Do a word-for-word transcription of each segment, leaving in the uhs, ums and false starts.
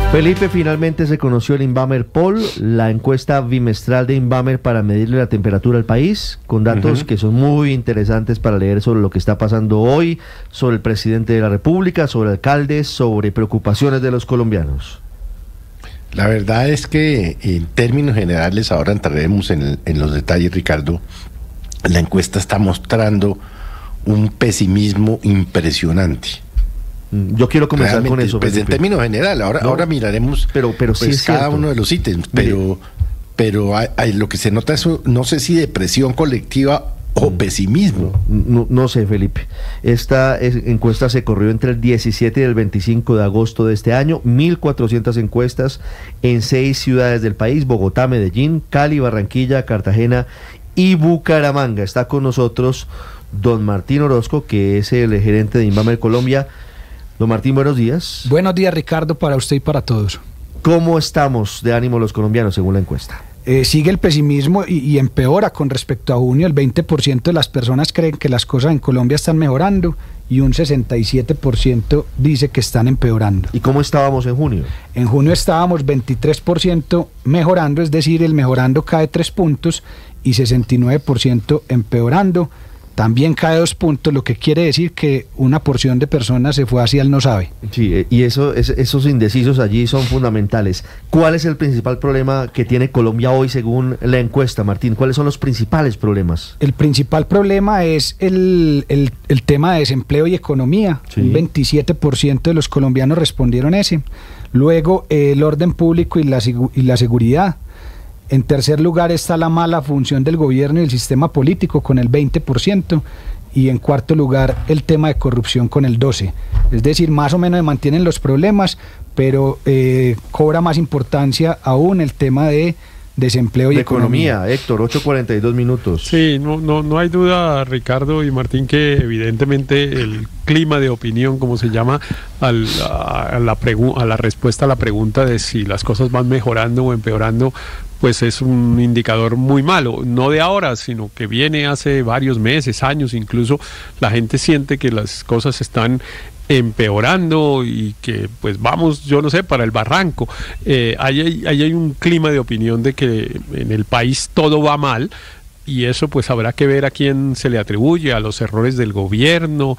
Felipe, finalmente se conoció el Inbamer Poll, la encuesta bimestral de Inbamer para medirle la temperatura al país, con datos uh-huh. que son muy interesantes para leer sobre lo que está pasando hoy, sobre el presidente de la República, sobre alcaldes, sobre preocupaciones de los colombianos. La verdad es que en términos generales, ahora entraremos en, en los detalles, Ricardo, la encuesta está mostrando un pesimismo impresionante. Yo quiero comenzar Realmente, con eso. Pues en términos generales, ahora, no, ahora miraremos pero, pero pues, sí cada cierto. uno de los ítems, pero, Mire. pero hay, hay, lo que se nota es, no sé si depresión colectiva o mm, pesimismo. No, no, no sé, Felipe. Esta es, encuesta se corrió entre el diecisiete y el veinticinco de agosto de este año, mil cuatrocientas encuestas en seis ciudades del país: Bogotá, Medellín, Cali, Barranquilla, Cartagena y Bucaramanga. Está con nosotros don Martín Orozco, que es el gerente de Inbamer Colombia. Don Martín, buenos días. Buenos días, Ricardo, para usted y para todos. ¿Cómo estamos de ánimo los colombianos según la encuesta? Eh, sigue el pesimismo y, y empeora con respecto a junio. El veinte por ciento de las personas creen que las cosas en Colombia están mejorando y un sesenta y siete por ciento dice que están empeorando. ¿Y cómo estábamos en junio? En junio estábamos veintitrés por ciento mejorando, es decir, el mejorando cae tres puntos y sesenta y nueve por ciento empeorando. También cae dos puntos, lo que quiere decir que una porción de personas se fue hacia el no sabe. Sí, y eso, es, esos indecisos allí son fundamentales. ¿Cuál es el principal problema que tiene Colombia hoy según la encuesta, Martín? ¿Cuáles son los principales problemas? El principal problema es el, el, el tema de desempleo y economía. Sí. Un veintisiete por ciento de los colombianos respondieron ese. Luego, eh, el orden público y la, y la seguridad. En tercer lugar está la mala función del gobierno y el sistema político con el veinte por ciento y en cuarto lugar el tema de corrupción con el doce por ciento. Es decir, más o menos se mantienen los problemas, pero eh, cobra más importancia aún el tema de desempleo y de economía. economía. Héctor, ocho cuarenta y dos minutos. Sí, no, no, no hay duda, Ricardo y Martín, que evidentemente el clima de opinión, como se llama, al, a, a, la pregu- a la respuesta a la pregunta de si las cosas van mejorando o empeorando, pues es un indicador muy malo, no de ahora, sino que viene hace varios meses, años incluso. La gente siente que las cosas están empeorando y que pues vamos, yo no sé, para el barranco. Eh, ahí, hay, ahí hay un clima de opinión de que en el país todo va mal, y eso pues habrá que ver a quién se le atribuye, a los errores del gobierno,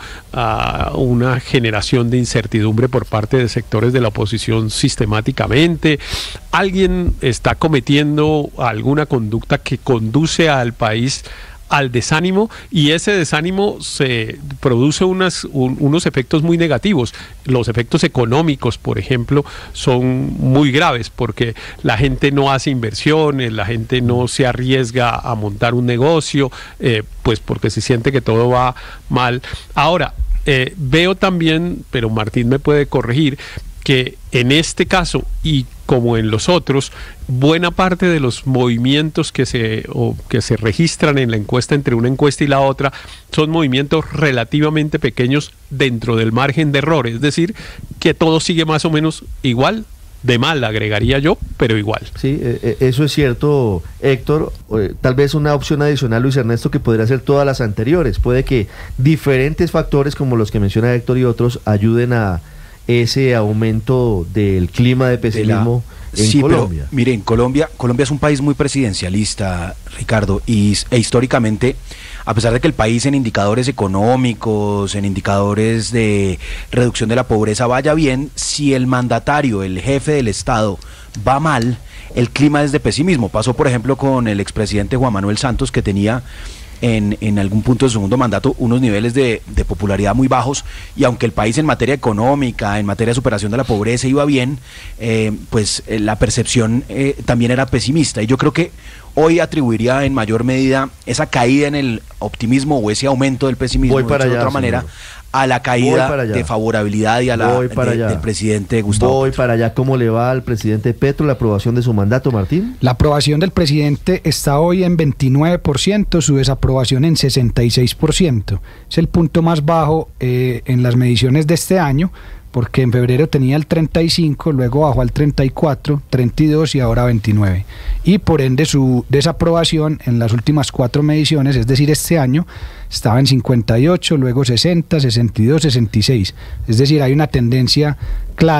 a una generación de incertidumbre por parte de sectores de la oposición sistemáticamente. Alguien está cometiendo alguna conducta que conduce al país al desánimo, y ese desánimo se produce unas, un, unos efectos muy negativos. Los efectos económicos, por ejemplo, son muy graves porque la gente no hace inversiones, la gente no se arriesga a montar un negocio, eh, pues porque se siente que todo va mal. Ahora, eh, veo también, pero Martín me puede corregir, que en este caso y como en los otros, buena parte de los movimientos que se, o que se registran en la encuesta entre una encuesta y la otra son movimientos relativamente pequeños dentro del margen de error, es decir, que todo sigue más o menos igual, de mal agregaría yo, pero igual. Sí, eh, eso es cierto, Héctor. Eh, tal vez una opción adicional, Luis Ernesto, que podría ser todas las anteriores. Puede que diferentes factores como los que menciona Héctor y otros ayuden a ese aumento del clima de pesimismo de la... en sí, Colombia. Pero, mire, en Colombia, Colombia es un país muy presidencialista, Ricardo, y, e históricamente, a pesar de que el país en indicadores económicos, en indicadores de reducción de la pobreza vaya bien, si el mandatario, el jefe del Estado, va mal, el clima es de pesimismo. Pasó, por ejemplo, con el expresidente Juan Manuel Santos, que tenía En, en algún punto de su segundo mandato unos niveles de, de popularidad muy bajos, y aunque el país en materia económica, en materia de superación de la pobreza iba bien, eh, pues eh, la percepción eh, también era pesimista, y yo creo que hoy atribuiría en mayor medida esa caída en el optimismo o ese aumento del pesimismo, Voy para de allá, otra manera, señor. a la caída de favorabilidad y a la de, del presidente Gustavo Voy Petro. para allá. ¿Cómo le va al presidente Petro la aprobación de su mandato, Martín? La aprobación del presidente está hoy en veintinueve por ciento, su desaprobación en sesenta y seis por ciento. Es el punto más bajo eh, en las mediciones de este año, porque en febrero tenía el treinta y cinco, luego bajó al treinta y cuatro, treinta y dos y ahora veintinueve. Y por ende su desaprobación en las últimas cuatro mediciones, es decir, este año, estaba en cincuenta y ocho, luego sesenta, sesenta y dos, sesenta y seis. Es decir, hay una tendencia clara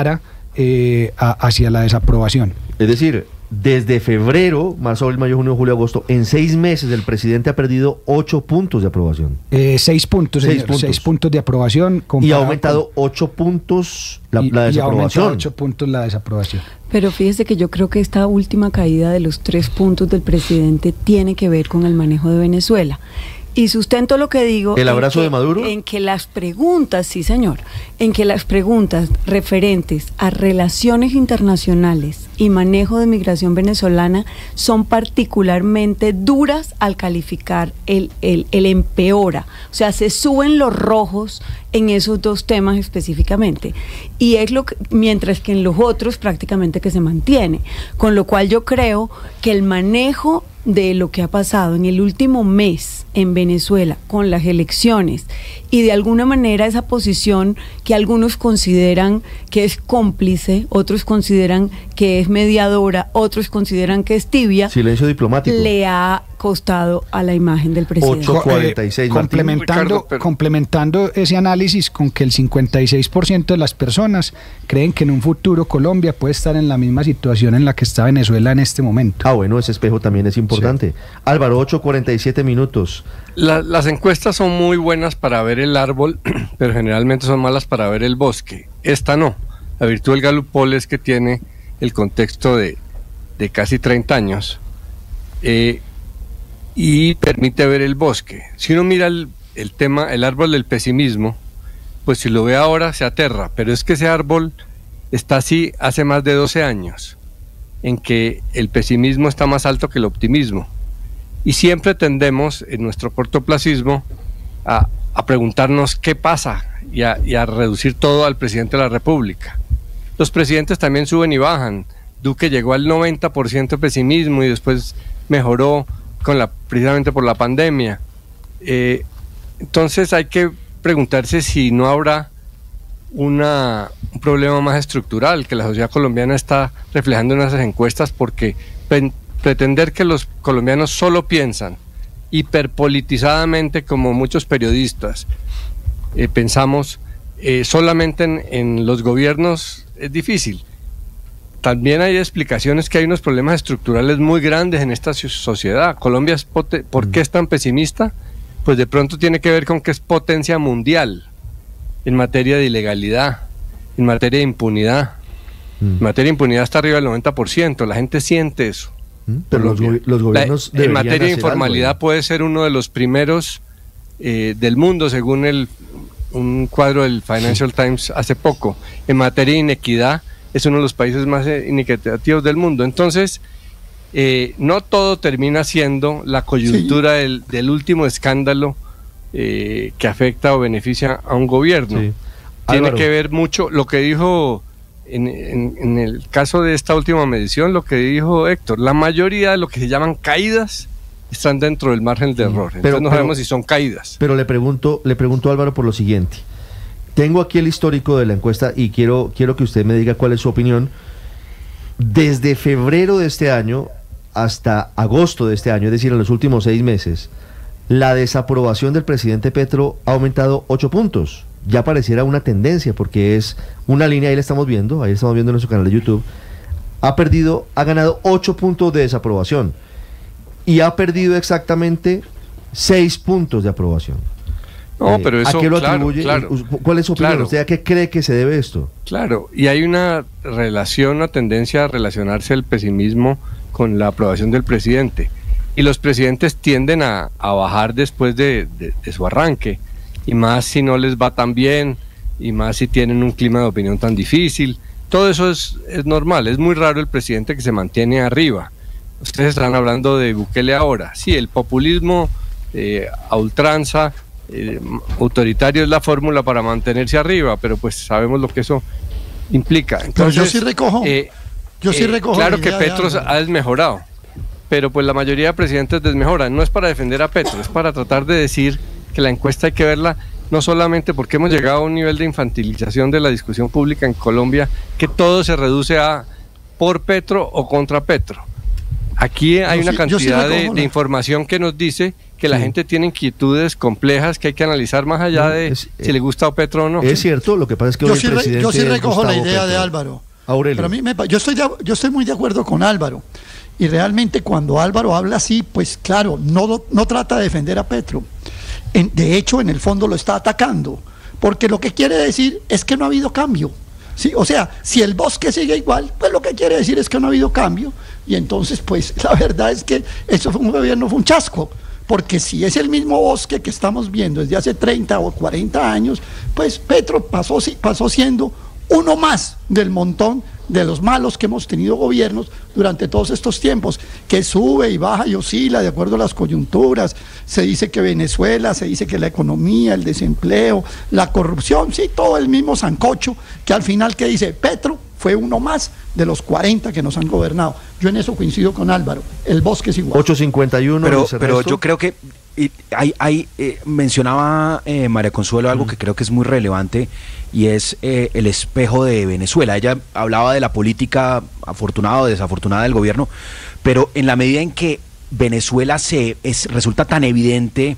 eh, a, hacia la desaprobación. Es decir, desde febrero, marzo, abril, mayo, junio, julio, agosto, en seis meses el presidente ha perdido ocho puntos de aprobación. Eh, seis puntos, seis señor, puntos. seis puntos de aprobación. Y ha aumentado con, ocho puntos la, y, la desaprobación. Y ha aumentado ocho puntos la desaprobación. Pero fíjese que yo creo que esta última caída de los tres puntos del presidente tiene que ver con el manejo de Venezuela. Y sustento lo que digo. ¿El abrazo que, de Maduro? En que las preguntas, sí señor, en que las preguntas referentes a relaciones internacionales y manejo de migración venezolana son particularmente duras al calificar el, el, el empeora. O sea, se suben los rojos en esos dos temas específicamente. Y es lo que, mientras que en los otros prácticamente que se mantiene. Con lo cual yo creo que el manejo de lo que ha pasado en el último mes en Venezuela con las elecciones y de alguna manera esa posición que algunos consideran que es cómplice, otros consideran que es mediadora, otros consideran que es tibia, silencio diplomático, le ha costado a la imagen del presidente. ocho cuarenta y seis, eh, complementando, Ricardo, pero... complementando ese análisis con que el cincuenta y seis por ciento de las personas creen que en un futuro Colombia puede estar en la misma situación en la que está Venezuela en este momento. Ah, bueno, ese espejo también es importante. Sí. Álvaro, ocho cuarenta y siete minutos. La, las encuestas son muy buenas para ver el árbol, pero generalmente son malas para ver el bosque. Esta no. La virtud del Gallup Poll es que tiene el contexto de, de casi treinta años eh, y permite ver el bosque. Si uno mira el, el tema, el árbol del pesimismo, pues si lo ve ahora se aterra, pero es que ese árbol está así hace más de doce años, en que el pesimismo está más alto que el optimismo. Y siempre tendemos, en nuestro cortoplacismo, a, a preguntarnos qué pasa y a, y a reducir todo al presidente de la República. Los presidentes también suben y bajan. Duque llegó al noventa por ciento de pesimismo y después mejoró con la, precisamente por la pandemia. Eh, entonces hay que preguntarse si no habrá una, un problema más estructural que la sociedad colombiana está reflejando en esas encuestas, porque pen, pretender que los colombianos solo piensan hiperpolitizadamente, como muchos periodistas eh, pensamos, eh, solamente en, en los gobiernos es difícil. También hay explicaciones que hay unos problemas estructurales muy grandes en esta sociedad. Colombia es poten- ¿por qué es tan pesimista? Pues de pronto tiene que ver con que es potencia mundial en materia de ilegalidad, en materia de impunidad. Mm. En materia de impunidad está arriba del noventa por ciento, la gente siente eso. Mm. Pero los, go- los gobiernos la, en materia de informalidad algo, puede ser uno de los primeros eh, del mundo, según el, un cuadro del Financial sí. Times hace poco. En materia de inequidad es uno de los países más inequitativos del mundo. Entonces, eh, no todo termina siendo la coyuntura sí. del, del último escándalo eh, que afecta o beneficia a un gobierno. Sí. Tiene Álvaro. que ver mucho lo que dijo en, en, en el caso de esta última medición, lo que dijo Héctor, la mayoría de lo que se llaman caídas están dentro del margen de error. Entonces pero, no sabemos pero, si son caídas. Pero le pregunto, le pregunto a Álvaro por lo siguiente. Tengo aquí el histórico de la encuesta y quiero, quiero que usted me diga cuál es su opinión. Desde febrero de este año hasta agosto de este año, es decir, en los últimos seis meses, la desaprobación del presidente Petro ha aumentado ocho puntos. Ya pareciera una tendencia, porque es una línea, ahí la estamos viendo, ahí estamos viendo en nuestro canal de YouTube. Ha perdido, ha ganado ocho puntos de desaprobación y ha perdido exactamente seis puntos de aprobación. No, eh, pero eso, ¿a qué lo claro, atribuye? Claro, ¿Cuál es su opinión? claro. ¿Usted a qué cree que se debe esto? Claro, y hay una relación, una tendencia a relacionarse el pesimismo con la aprobación del presidente. Y los presidentes tienden a, a bajar después de, de, de su arranque, y más si no les va tan bien, y más si tienen un clima de opinión tan difícil. Todo eso es, es normal, es muy raro el presidente que se mantiene arriba. Ustedes están hablando de Bukele ahora. Sí, el populismo eh, a ultranza, Eh, autoritario es la fórmula para mantenerse arriba, pero pues sabemos lo que eso implica. Entonces, pero yo sí recojo, eh, yo sí recojo. Eh, claro que Petro ha desmejorado, pero pues la mayoría de presidentes desmejoran. No es para defender a Petro, es para tratar de decir que la encuesta hay que verla no solamente porque hemos llegado a un nivel de infantilización de la discusión pública en Colombia, que todo se reduce a por Petro o contra Petro. Aquí hay yo una sí, cantidad sí recojo, de, de información que nos dice que la sí. gente tiene inquietudes complejas que hay que analizar más allá no, de es, si eh, le gusta a Petro o no. Es cierto, lo que pasa es que yo, hoy sí, el presidente yo sí recojo la idea Petro. de Álvaro. Aurelio. Pero a mí me, yo, estoy de, yo estoy muy de acuerdo con Álvaro. Y realmente cuando Álvaro habla así, pues claro, no, no trata de defender a Petro. En, de hecho, en el fondo lo está atacando. Porque lo que quiere decir es que no ha habido cambio. ¿Sí? O sea, si el bosque sigue igual, pues lo que quiere decir es que no ha habido cambio. Y entonces, pues la verdad es que eso fue un gobierno, fue un chasco. Porque si es el mismo bosque que estamos viendo desde hace treinta o cuarenta años, pues Petro pasó, pasó siendo uno más del montón de los malos que hemos tenido gobiernos durante todos estos tiempos, que sube y baja y oscila de acuerdo a las coyunturas. Se dice que Venezuela, se dice que la economía, el desempleo, la corrupción, sí, todo el mismo sancocho, que al final que dice Petro fue uno más de los cuarenta que nos han gobernado. Yo en eso coincido con Álvaro, el bosque es igual. ocho cincuenta y uno. Pero, pero yo creo que y, hay, hay, eh, mencionaba eh, María Consuelo algo mm. que creo que es muy relevante, y es eh, el espejo de Venezuela. Ella hablaba de la política afortunada o desafortunada del gobierno, pero en la medida en que Venezuela se es, resulta tan evidente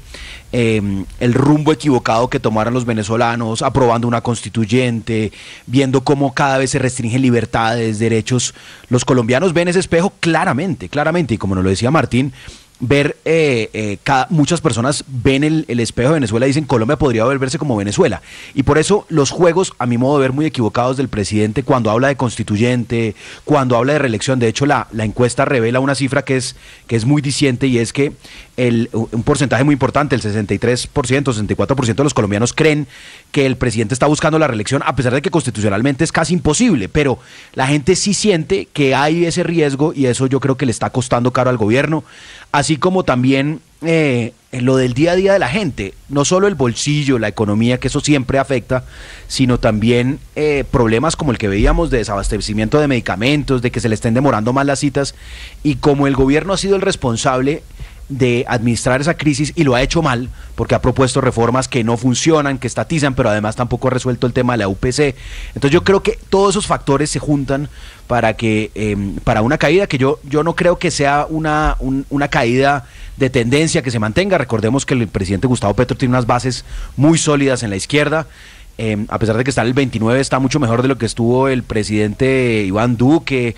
eh, el rumbo equivocado que tomaron los venezolanos, aprobando una constituyente, viendo cómo cada vez se restringen libertades, derechos, los colombianos ven ese espejo claramente, claramente, y como nos lo decía Martín, ver, eh, eh, cada, muchas personas ven el, el espejo de Venezuela y dicen Colombia podría volverse como Venezuela, y por eso los juegos, a mi modo de ver, muy equivocados del presidente cuando habla de constituyente, cuando habla de reelección. De hecho la, la encuesta revela una cifra que es, que es muy diciente, y es que el, un porcentaje muy importante, el sesenta y tres por ciento, sesenta y cuatro por ciento de los colombianos creen que el presidente está buscando la reelección, a pesar de que constitucionalmente es casi imposible, pero la gente sí siente que hay ese riesgo, y eso yo creo que le está costando caro al gobierno, así como también eh, lo del día a día de la gente, no solo el bolsillo, la economía, que eso siempre afecta, sino también eh, problemas como el que veíamos de desabastecimiento de medicamentos, de que se le estén demorando más las citas, y como el gobierno ha sido el responsable de administrar esa crisis y lo ha hecho mal, porque ha propuesto reformas que no funcionan, que estatizan, pero además tampoco ha resuelto el tema de la U P C. Entonces yo creo que todos esos factores se juntan para que eh, para una caída que yo yo no creo que sea una, un, una caída de tendencia que se mantenga. Recordemos que el presidente Gustavo Petro tiene unas bases muy sólidas en la izquierda. Eh, a pesar de que está en el veintinueve, está mucho mejor de lo que estuvo el presidente Iván Duque,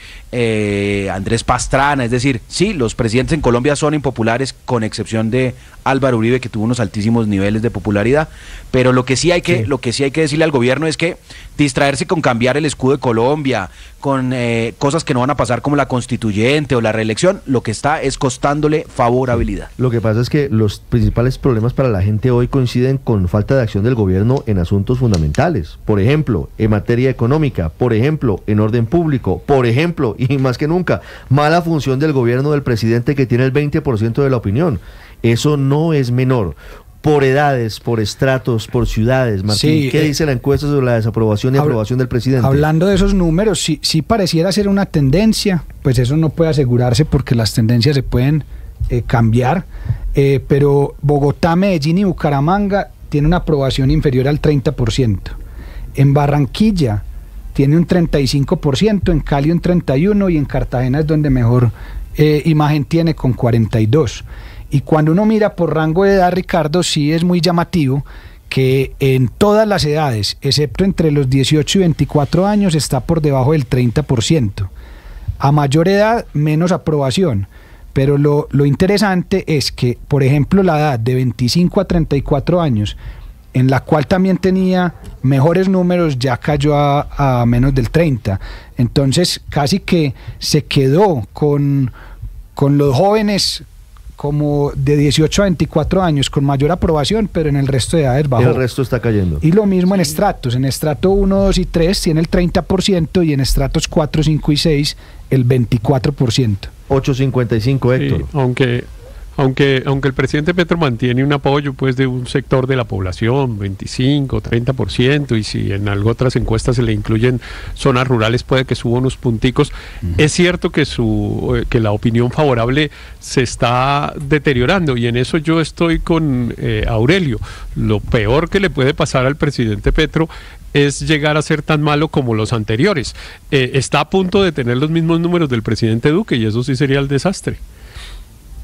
eh, Andrés Pastrana. Es decir, sí, los presidentes en Colombia son impopulares, con excepción de Álvaro Uribe, que tuvo unos altísimos niveles de popularidad, pero lo que sí hay que, sí. lo que sí hay que decirle al gobierno es que distraerse con cambiar el escudo de Colombia, con eh, cosas que no van a pasar como la constituyente o la reelección, lo que está es costándole favorabilidad. Lo que pasa es que los principales problemas para la gente hoy coinciden con falta de acción del gobierno en asuntos fundamentales. Por ejemplo, en materia económica, por ejemplo, en orden público, por ejemplo, y más que nunca, mala función del gobierno del presidente, que tiene el veinte por ciento de la opinión. Eso no es menor. Por edades, por estratos, por ciudades, Martín, sí, ¿qué eh, dice la encuesta sobre la desaprobación y habl aprobación del presidente? Hablando de esos números, sí, sí pareciera ser una tendencia, pues eso no puede asegurarse porque las tendencias se pueden eh, cambiar, eh, pero Bogotá, Medellín y Bucaramanga tienen una aprobación inferior al treinta por ciento. En Barranquilla tiene un treinta y cinco por ciento, en Cali un treinta y uno por ciento y en Cartagena es donde mejor eh, imagen tiene, con cuarenta y dos por ciento. Y cuando uno mira por rango de edad, Ricardo, sí es muy llamativo que en todas las edades, excepto entre los dieciocho y veinticuatro años, está por debajo del treinta por ciento. A mayor edad, menos aprobación. Pero lo, lo interesante es que, por ejemplo, la edad de veinticinco a treinta y cuatro años, en la cual también tenía mejores números, ya cayó a, a menos del treinta. Entonces, casi que se quedó con, con los jóvenes como de dieciocho a veinticuatro años con mayor aprobación, pero en el resto de edades bajó. El resto está cayendo. Y lo mismo en estratos. En estrato uno, dos y tres tiene el treinta por ciento y en estratos cuatro, cinco y seis el veinticuatro por ciento. ocho cincuenta y cinco, Héctor. Sí, aunque... Aunque, aunque el presidente Petro mantiene un apoyo pues de un sector de la población, veinticinco, treinta por ciento, y si en algo otras encuestas se le incluyen zonas rurales puede que suba unos punticos, uh-huh. Es cierto que su que la opinión favorable se está deteriorando, y en eso yo estoy con eh, Aurelio. Lo peor que le puede pasar al presidente Petro es llegar a ser tan malo como los anteriores. Eh, está a punto de tener los mismos números del presidente Duque, y eso sí sería el desastre.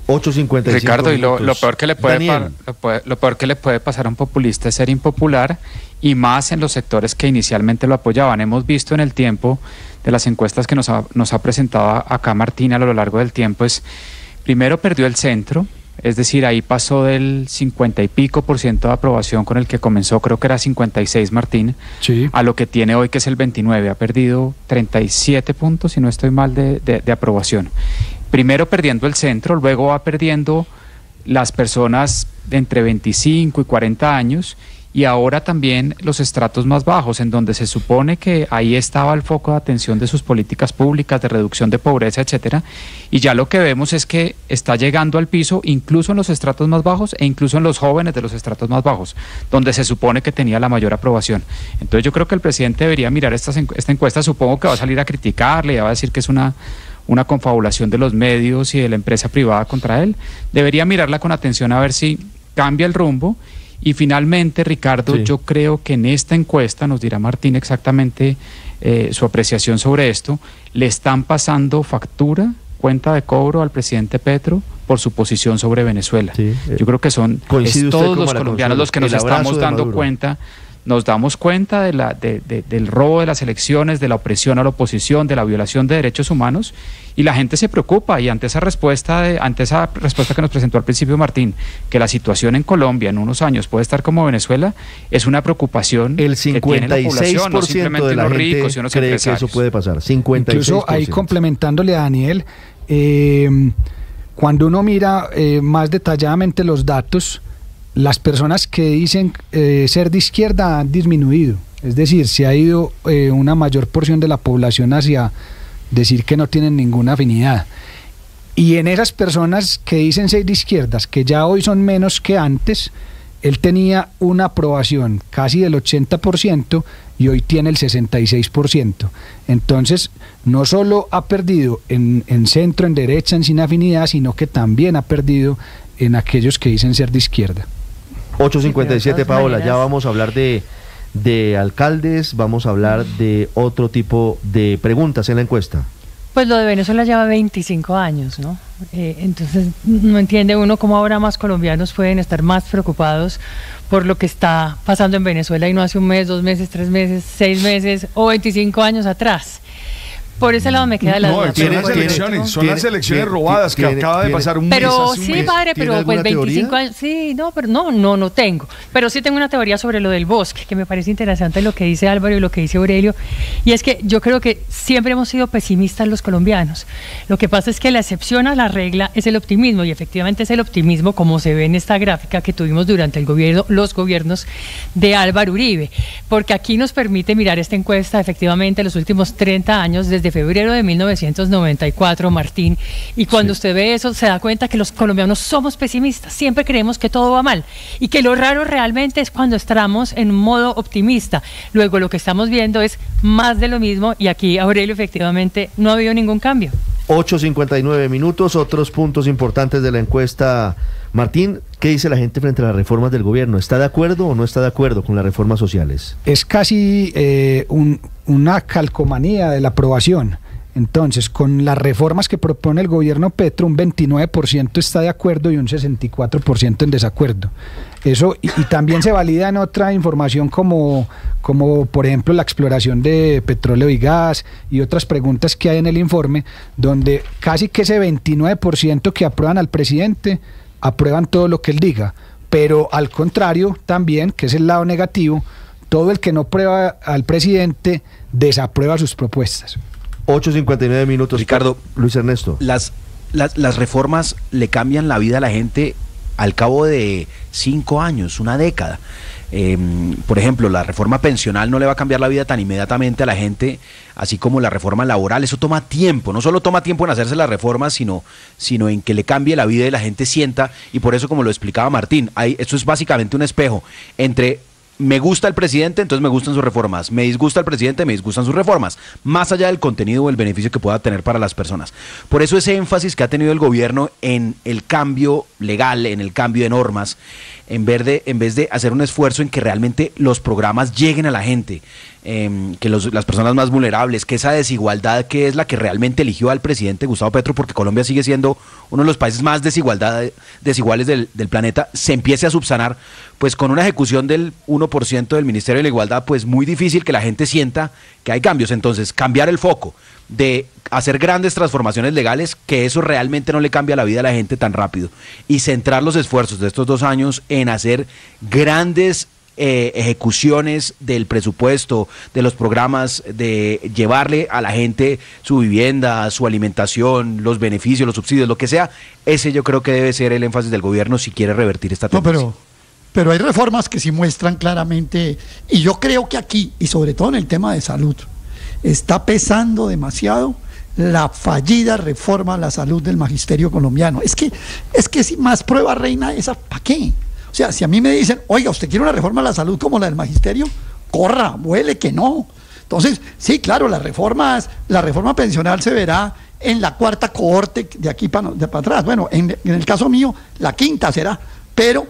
ocho cincuenta y cinco Ricardo, y lo, minutos. lo peor que le puede, Daniel. pa- lo, puede- lo peor que le puede pasar a un populista es ser impopular, y más en los sectores que inicialmente lo apoyaban. Hemos visto en el tiempo de las encuestas que nos ha, nos ha presentado acá Martín a lo largo del tiempo, es primero perdió el centro, es decir, ahí pasó del cincuenta y pico por ciento de aprobación con el que comenzó, creo que era cincuenta y seis Martín, Sí. a lo que tiene hoy, que es el veintinueve, ha perdido treinta y siete puntos, si no estoy mal, de, de, de aprobación. Primero perdiendo el centro, luego va perdiendo las personas de entre veinticinco y cuarenta años, y ahora también los estratos más bajos, en donde se supone que ahí estaba el foco de atención de sus políticas públicas de reducción de pobreza, etcétera, y ya lo que vemos es que está llegando al piso incluso en los estratos más bajos e incluso en los jóvenes de los estratos más bajos, donde se supone que tenía la mayor aprobación. Entonces yo creo que el presidente debería mirar estas encu- esta encuesta, supongo que va a salir a criticarle, ya va a decir que es una una confabulación de los medios y de la empresa privada contra él. Debería mirarla con atención a ver si cambia el rumbo. Y finalmente, Ricardo, Sí. yo creo que en esta encuesta, nos dirá Martín exactamente eh, su apreciación sobre esto, le están pasando factura, cuenta de cobro al presidente Petro por su posición sobre Venezuela. Sí, eh, Yo creo que son coincide es usted todos con los Mara colombianos Consuelo, los que nos el abrazo estamos de dando Maduro. cuenta, nos damos cuenta de la, de, de, del robo de las elecciones, de la opresión a la oposición, de la violación de derechos humanos, y la gente se preocupa. Y ante esa respuesta, de, ante esa respuesta que nos presentó al principio Martín, que la situación en Colombia en unos años puede estar como Venezuela, es una preocupación. El que tiene cincuenta y la seis población, no por ciento simplemente de la unos gente ricos y unos cree que eso empresarios. puede pasar. cincuenta y seis por ciento. Incluso ahí complementándole a Daniel, eh, cuando uno mira eh, más detalladamente los datos, las personas que dicen eh, ser de izquierda han disminuido. Es decir, se ha ido eh, una mayor porción de la población hacia decir que no tienen ninguna afinidad. Y en esas personas que dicen ser de izquierdas, que ya hoy son menos que antes, él tenía una aprobación casi del ochenta por ciento y hoy tiene el sesenta y seis por ciento. Entonces, no solo ha perdido en, en centro, en derecha, en sin afinidad, sino que también ha perdido en aquellos que dicen ser de izquierda. ocho cincuenta y siete, Sí, pero de todas Paola, ya maneras- vamos a hablar de, de alcaldes, vamos a hablar de otro tipo de preguntas en la encuesta. Pues lo de Venezuela lleva veinticinco años, ¿no? Eh, entonces no entiende uno cómo ahora más colombianos pueden estar más preocupados por lo que está pasando en Venezuela y no hace un mes, dos meses, tres meses, seis meses o veinticinco años atrás. Por ese lado me queda la No, duda. son ¿Tiene- pero las por tiene- elecciones, supuesto- son las tiene- elecciones tiene- robadas que tiene- acaba de tiene- pasar un mes. Pero hace un sí, mes. padre, ¿Tiene pero pues alguna veinticinco teoría? años, sí, no, pero no, no, no tengo. Pero sí tengo una teoría sobre lo del bosque, que me parece interesante lo que dice Álvaro y lo que dice Aurelio. Y es que yo creo que siempre hemos sido pesimistas los colombianos. Lo que pasa es que la excepción a la regla es el optimismo, y efectivamente es el optimismo como se ve en esta gráfica que tuvimos durante el gobierno, los gobiernos de Álvaro Uribe. Porque aquí nos permite mirar esta encuesta, efectivamente, los últimos treinta años, desde febrero de mil novecientos noventa y cuatro, Martín, y cuando usted ve eso se da cuenta que los colombianos somos pesimistas, siempre creemos que todo va mal y que lo raro realmente es cuando estamos en modo optimista. Luego lo que estamos viendo es más de lo mismo y aquí, Aurelio, efectivamente no ha habido ningún cambio. ocho cincuenta y nueve minutos, otros puntos importantes de la encuesta. Martín, ¿qué dice la gente frente a las reformas del gobierno? ¿Está de acuerdo o no está de acuerdo con las reformas sociales? Es casi eh, un- una calcomanía de la aprobación. Entonces, con las reformas que propone el gobierno Petro, un veintinueve por ciento está de acuerdo y un sesenta y cuatro por ciento en desacuerdo. Eso, y, y también se valida en otra información como, como, por ejemplo, la exploración de petróleo y gas y otras preguntas que hay en el informe, donde casi que ese veintinueve por ciento que aprueban al presidente, aprueban todo lo que él diga. Pero al contrario, también, que es el lado negativo, todo el que no aprueba al presidente desaprueba sus propuestas. ocho cincuenta y nueve minutos. Ricardo, Luis Ernesto. Las, las, las reformas le cambian la vida a la gente al cabo de cinco años, una década. Eh, por ejemplo, la reforma pensional no le va a cambiar la vida tan inmediatamente a la gente, así como la reforma laboral. Eso toma tiempo, no solo toma tiempo en hacerse las reformas, sino, sino en que le cambie la vida y la gente sienta, y por eso, como lo explicaba Martín, hay, esto es básicamente un espejo entre me gusta el presidente, entonces me gustan sus reformas, me disgusta el presidente, me disgustan sus reformas, más allá del contenido o el beneficio que pueda tener para las personas. Por eso ese énfasis que ha tenido el gobierno en el cambio legal, en el cambio de normas, en vez de, en vez de hacer un esfuerzo en que realmente los programas lleguen a la gente. eh, que los, las personas más vulnerables, que esa desigualdad que es la que realmente eligió al presidente Gustavo Petro, porque Colombia sigue siendo uno de los países más desigualdad, desiguales del, del planeta, se empiece a subsanar, pues con una ejecución del uno por ciento del Ministerio de la Igualdad, pues muy difícil que la gente sienta que hay cambios. Entonces, cambiar el foco de hacer grandes transformaciones legales, que eso realmente no le cambia la vida a la gente tan rápido, y centrar los esfuerzos de estos dos años en hacer grandes eh, ejecuciones del presupuesto, de los programas, de llevarle a la gente su vivienda, su alimentación, los beneficios, los subsidios, lo que sea. Ese yo creo que debe ser el énfasis del gobierno si quiere revertir esta tendencia. No, pero, pero hay reformas que sí muestran claramente, y yo creo que aquí, y sobre todo en el tema de salud, está pesando demasiado la fallida reforma a la salud del magisterio colombiano. Es que, es que si más prueba reina esa, ¿para qué? O sea, si a mí me dicen, oiga, ¿usted quiere una reforma a la salud como la del magisterio? Corra, vuele que no. Entonces, sí, claro, las reformas, la reforma pensional se verá en la cuarta cohorte de aquí para, de para atrás. Bueno, en, en el caso mío, la quinta será, pero,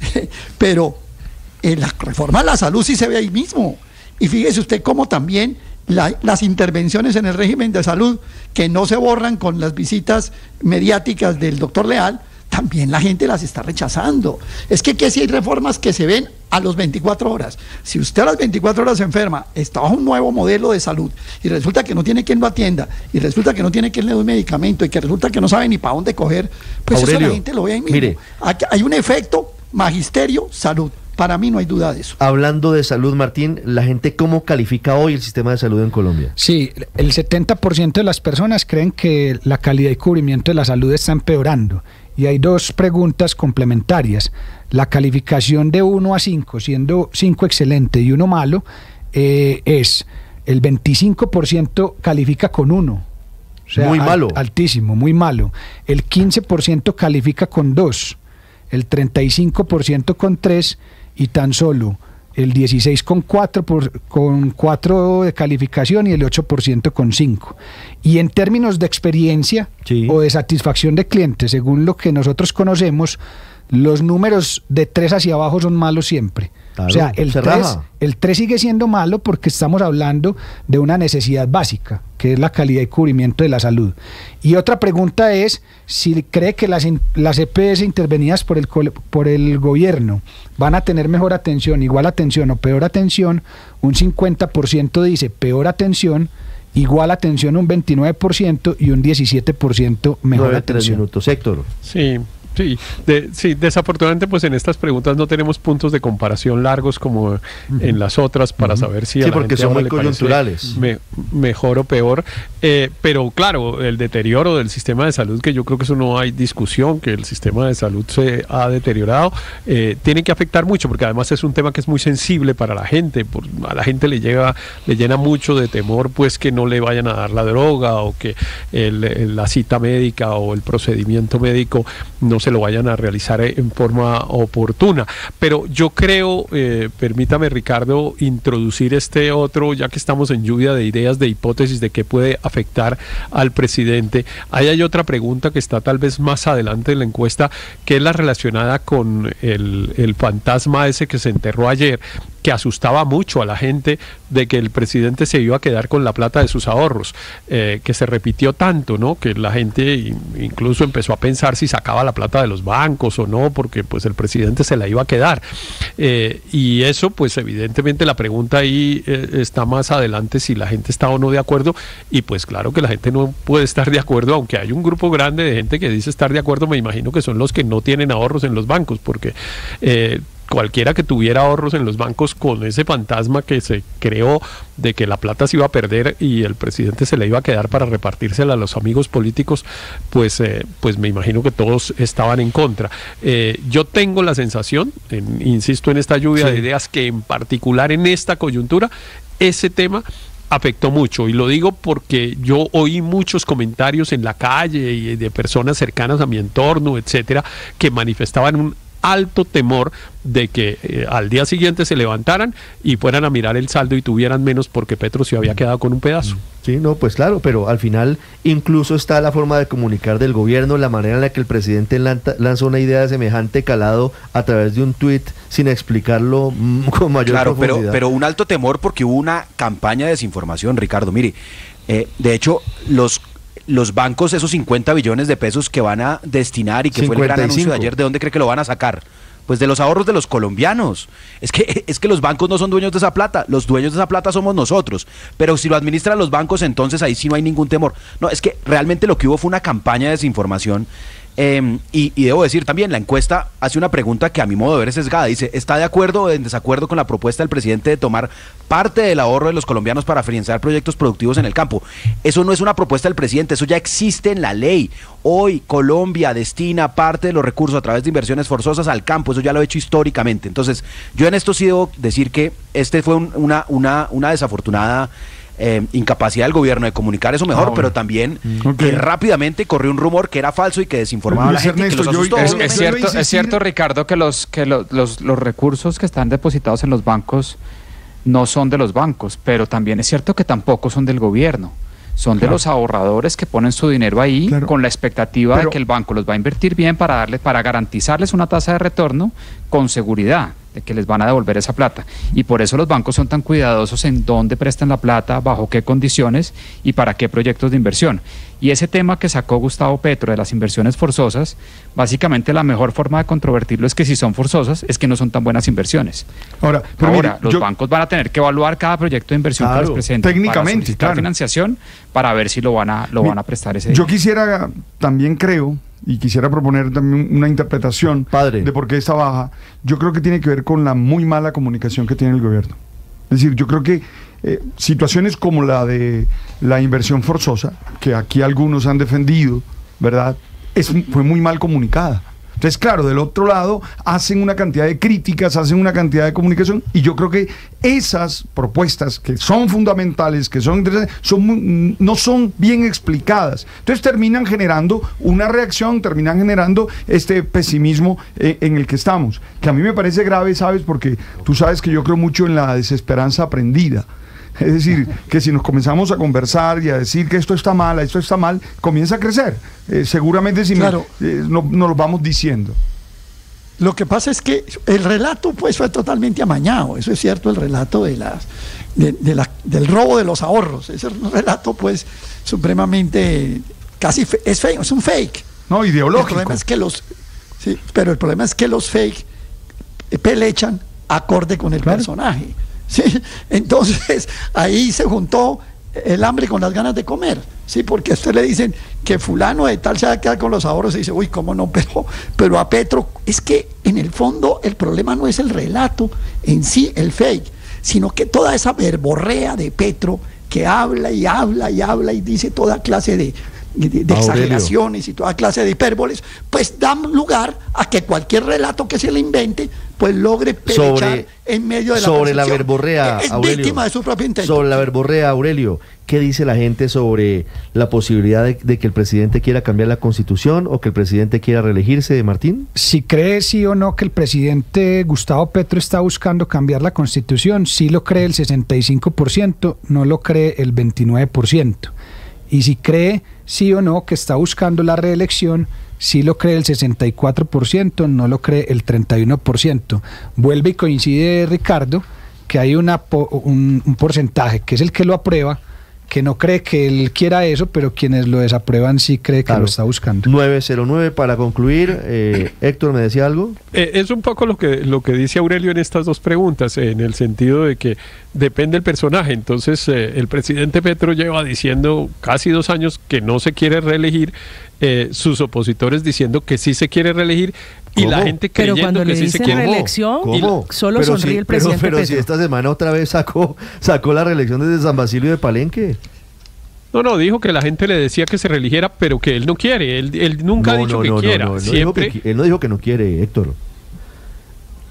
pero en la reforma a la salud sí se ve ahí mismo. Y fíjese usted cómo también La, las intervenciones en el régimen de salud, que no se borran con las visitas mediáticas del doctor Leal, también la gente las está rechazando. Es que, que si hay reformas que se ven a las veinticuatro horas. Si usted a las veinticuatro horas se enferma, está bajo un nuevo modelo de salud, y resulta que no tiene quien lo atienda, y resulta que no tiene quien le dé un medicamento, y que resulta que no sabe ni para dónde coger, pues Aurelio, eso la gente lo ve ahí mismo. Mire, hay un efecto magisterio-salud. Para mí no hay duda de eso. Hablando de salud, Martín, ¿la gente cómo califica hoy el sistema de salud en Colombia? Sí, el setenta por ciento de las personas creen que la calidad y cubrimiento de la salud está empeorando. Y hay dos preguntas complementarias. La calificación de uno a cinco, siendo cinco excelente y uno malo, eh, es el veinticinco por ciento califica con uno. O sea, muy malo. Al, altísimo, muy malo. El quince por ciento califica con dos. El treinta y cinco por ciento con tres. Y tan solo el dieciséis por ciento con cuatro por, con cuatro de calificación y el ocho por ciento con cinco. Y en términos de experiencia, sí, o de satisfacción de clientes, según lo que nosotros conocemos, los números de tres hacia abajo son malos siempre. Claro, o sea, el tres, el tres sigue siendo malo porque estamos hablando de una necesidad básica, que es la calidad y cubrimiento de la salud. Y otra pregunta es si cree que las, las E P S intervenidas por el, por el gobierno van a tener mejor atención, igual atención o peor atención. Un cincuenta por ciento dice peor atención, igual atención un veintinueve por ciento y un diecisiete por ciento mejor atención. Minutos. Héctor. Sí. Sí, de, sí, desafortunadamente pues en estas preguntas no tenemos puntos de comparación largos como uh-huh. en las otras para uh-huh. saber si a sí, la porque gente son muy le coyunturales. Me, mejor o peor, eh, pero claro, el deterioro del sistema de salud, que yo creo que eso no hay discusión, que el sistema de salud se ha deteriorado, eh, tiene que afectar mucho, porque además es un tema que es muy sensible para la gente, por, a la gente le llega, le llena mucho de temor pues que no le vayan a dar la droga o que el, el, la cita médica o el procedimiento médico no se lo vayan a realizar en forma oportuna. Pero yo creo, eh, permítame Ricardo, introducir este otro, ya que estamos en lluvia de ideas, de hipótesis de qué puede afectar al presidente. Ahí hay otra pregunta que está tal vez más adelante en la encuesta, que es la relacionada con el, el fantasma ese que se enterró ayer, que asustaba mucho a la gente de que el presidente se iba a quedar con la plata de sus ahorros, eh, que se repitió tanto, ¿no? Que la gente incluso empezó a pensar si sacaba la plata de los bancos o no, porque pues el presidente se la iba a quedar. Eh, y eso, pues evidentemente la pregunta ahí eh, está más adelante, si la gente está o no de acuerdo, y pues claro que la gente no puede estar de acuerdo, aunque hay un grupo grande de gente que dice estar de acuerdo, me imagino que son los que no tienen ahorros en los bancos, porque eh, cualquiera que tuviera ahorros en los bancos con ese fantasma que se creó de que la plata se iba a perder y el presidente se la iba a quedar para repartírsela a los amigos políticos, pues, eh, pues me imagino que todos estaban en contra. Eh, yo tengo la sensación, en, insisto en esta lluvia sí. de ideas, que en particular en esta coyuntura, ese tema afectó mucho, y lo digo porque yo oí muchos comentarios en la calle y de personas cercanas a mi entorno, etcétera, que manifestaban un alto temor de que eh, al día siguiente se levantaran y fueran a mirar el saldo y tuvieran menos porque Petro se había quedado con un pedazo. Sí, no, pues claro, pero al final incluso está la forma de comunicar del gobierno, la manera en la que el presidente lanza, lanza una idea de semejante calado a través de un tuit sin explicarlo mm, con mayor claro, profundidad. Pero, pero un alto temor porque hubo una campaña de desinformación, Ricardo. Mire, eh, de hecho, los los bancos, esos cincuenta billones de pesos que van a destinar y que fue el gran anuncio de ayer, ¿de dónde cree que lo van a sacar? Pues de los ahorros de los colombianos. Es que, es que los bancos no son dueños de esa plata, los dueños de esa plata somos nosotros. Pero si lo administran los bancos, entonces ahí sí no hay ningún temor. No, es que realmente lo que hubo fue una campaña de desinformación. Eh, y, y debo decir también, la encuesta hace una pregunta que a mi modo de ver es sesgada. Dice, ¿está de acuerdo o en desacuerdo con la propuesta del presidente de tomar parte del ahorro de los colombianos para financiar proyectos productivos en el campo? Eso no es una propuesta del presidente, eso ya existe en la ley. Hoy Colombia destina parte de los recursos a través de inversiones forzosas al campo, eso ya lo he hecho históricamente. Entonces, yo en esto sí debo decir que este fue un, una, una, una desafortunada Eh, incapacidad del gobierno de comunicar eso mejor, ah, bueno. pero también okay. que rápidamente corrió un rumor que era falso y que desinformaba a la gente. Ernesto, que los asustó. Es, es, cierto, es cierto, Ricardo, que, los, que lo, los, los recursos que están depositados en los bancos no son de los bancos, pero también es cierto que tampoco son del gobierno. Son claro. de los ahorradores que ponen su dinero ahí claro. con la expectativa pero, de que el banco los va a invertir bien para darles, para garantizarles una tasa de retorno con seguridad de que les van a devolver esa plata. Y por eso los bancos son tan cuidadosos en dónde prestan la plata, bajo qué condiciones y para qué proyectos de inversión. Y ese tema que sacó Gustavo Petro de las inversiones forzosas, básicamente la mejor forma de controvertirlo es que si son forzosas, es que no son tan buenas inversiones. Ahora, pero Ahora mire, los yo, bancos van a tener que evaluar cada proyecto de inversión claro, que les presenten técnicamente, para solicitar claro. financiación para ver si lo van a, lo Mi, van a prestar ese Yo día. quisiera, también creo, y quisiera proponer también una interpretación Padre. de por qué está baja. Yo creo que tiene que ver con la muy mala comunicación que tiene el gobierno. Es decir, yo creo que eh, situaciones como la de la inversión forzosa, que aquí algunos han defendido, ¿verdad?, es, fue muy mal comunicada. Entonces, claro, del otro lado hacen una cantidad de críticas, hacen una cantidad de comunicación, y yo creo que esas propuestas que son fundamentales, que son interesantes, son muy, no son bien explicadas. Entonces terminan generando una reacción, terminan generando este pesimismo eh, en el que estamos, que a mí me parece grave, ¿sabes? Porque tú sabes que yo creo mucho en la desesperanza aprendida. Es decir, que si nos comenzamos a conversar y a decir que esto está mal, esto está mal, comienza a crecer. Eh, seguramente si claro. me, eh, no, nos lo vamos diciendo. Lo que pasa es que el relato pues fue totalmente amañado. Eso es cierto, el relato de las, de, de la, del robo de los ahorros. Ese relato pues supremamente, casi fe, es fake, es un fake. No, ideológico. El problema es que los, sí, pero el problema es que los fake pelechan acorde con el claro. personaje. Sí, entonces ahí se juntó el hambre con las ganas de comer, sí, porque a usted le dicen que fulano de tal se va a quedar con los ahorros y dice, uy, cómo no, pero, pero a Petro, es que en el fondo el problema no es el relato en sí, el fake, sino que toda esa verborrea de Petro que habla y habla y habla y dice toda clase de, de, de exageraciones y toda clase de hipérboles, pues dan lugar a que cualquier relato que se le invente pues logre pelechar sobre, en medio de la sobre la verborrea, es Aurelio, víctima de su propio intento. Sobre la verborrea, Aurelio, ¿qué dice la gente sobre la posibilidad de, de que el presidente quiera cambiar la Constitución o que el presidente quiera reelegirse, Martín? Si cree sí o no que el presidente Gustavo Petro está buscando cambiar la Constitución, sí lo cree el sesenta y cinco por ciento, no lo cree el veintinueve por ciento. Y si cree sí o no que está buscando la reelección, sí lo cree el sesenta y cuatro por ciento, no lo cree el treinta y uno por ciento. Vuelve y coincide, Ricardo, que hay una, un, un porcentaje que es el que lo aprueba, que no cree que él quiera eso, pero quienes lo desaprueban sí cree que claro. lo está buscando. nueve cero nueve para concluir. Eh, Héctor, ¿me decía algo? Eh, es un poco lo que, lo que dice Aurelio en estas dos preguntas, eh, en el sentido de que depende del personaje. Entonces, eh, el presidente Petro lleva diciendo casi dos años que no se quiere reelegir, eh, sus opositores diciendo que sí se quiere reelegir, y ¿Cómo? la gente creyendo que sí se quiere. Reelección, ¿Cómo? Solo pero sonríe si, el presidente Pero, pero Petro. si esta semana otra vez sacó, sacó la reelección desde San Basilio de Palenque. No, no, dijo que la gente le decía que se reeligiera, pero que él no quiere. Él, él nunca no, ha dicho no, que no, quiera. No, no, Siempre... no dijo que, él no dijo que no quiere, Héctor.